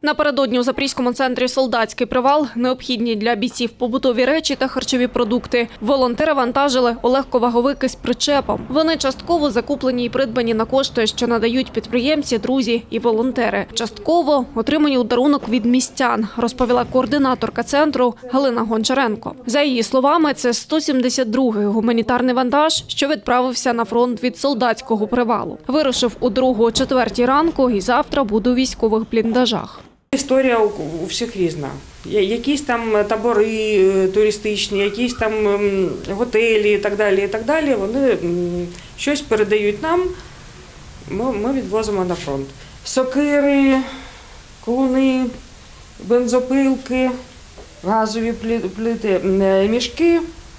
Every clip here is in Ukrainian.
Напередодні у Запорізькому центрі «Солдатський привал» необхідні для бійців побутові речі та харчові продукти. Волонтери вантажили легковаговики з причепом. Вони частково закуплені і придбані на кошти, що надають підприємці, друзі і волонтери. Частково отримані у дарунок від містян, розповіла координаторка центру Галина Гончаренко. За її словами, це 172-й гуманітарний вантаж, що відправився на фронт від «Солдатського привалу». Вирушив у 2-4 ранку і завтра буде у військових бліндажах. Історія у всіх різна. Якісь там табори туристичні, якісь там готелі і так далі. Вони щось передають нам, ми відвозимо на фронт. Сокири, клуни, бензопилки, газові плити, мішки,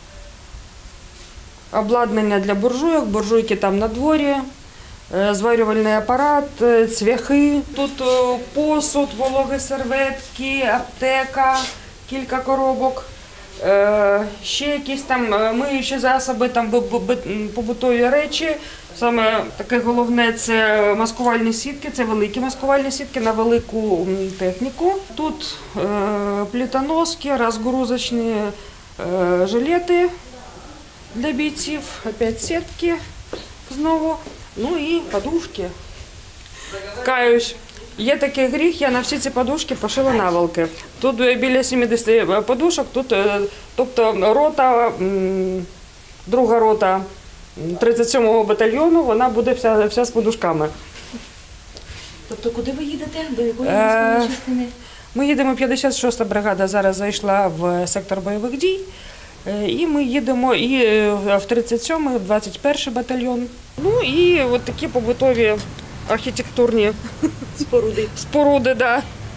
обладнання для буржуйок, буржуйки там на дворі. Зварювальний апарат, цвяхи, тут посуд, вологі серветки, аптека, кілька коробок, ще якісь там миючі засоби, там побутові речі. Саме таке головне – це маскувальні сітки, це великі маскувальні сітки на велику техніку. Тут плитоноски, розгрузочні жилети для бійців, опять сітки знову. Ну і подушки. Каюсь. Є такий гріх, я на всі ці подушки пошила наволоки. Тут біля 70 подушок, тут, тобто рота, друга рота 37-го батальйону, вона буде вся з подушками. Тобто куди ви їдете? До якої військової частини? Ми їдемо, 56-та бригада зараз зайшла в сектор бойових дій. І ми їдемо і в 37-й, в 21-й батальйон. Ну і от такі побутові архітектурні споруди, да.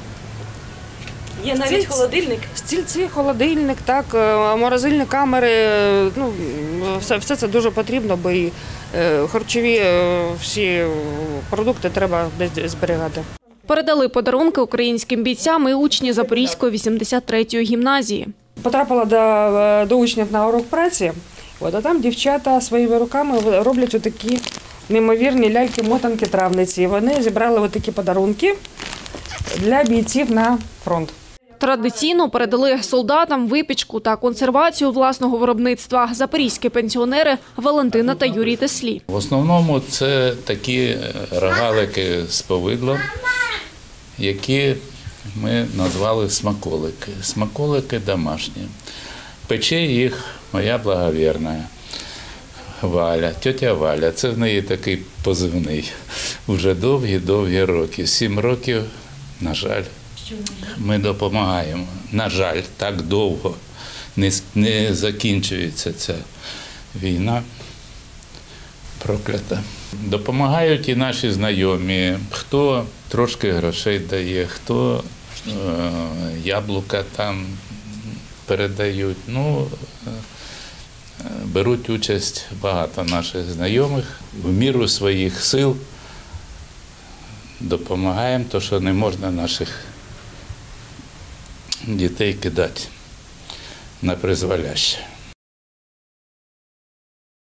Є навіть холодильник? Стільці, холодильник, так, морозильні камери. Ну, все це дуже потрібно, бо і харчові всі продукти треба десь зберігати. Передали подарунки українським бійцям і учні Запорізької 83-ї гімназії. Потрапила до учнів на урок праці, а там дівчата своїми руками роблять отакі неймовірні ляльки-мотанки травниці. Вони зібрали такі подарунки для бійців на фронт. Традиційно передали солдатам випічку та консервацію власного виробництва запорізькі пенсіонери Валентина та Юрій Теслі. В основному це такі рогалики з повидлом, які ми назвали смаколики. Смаколики домашні. Пече їх моя благовірна Валя, тетя Валя. Це в неї такий позивний. Вже довгі роки. 7 років, на жаль, ми допомагаємо. На жаль, так довго не закінчується ця війна проклята. Допомагають і наші знайомі, хто трошки грошей дає, хто яблука там передають. Ну, беруть участь багато наших знайомих. В міру своїх сил допомагаємо, тому що не можна наших дітей кидати на призволяще.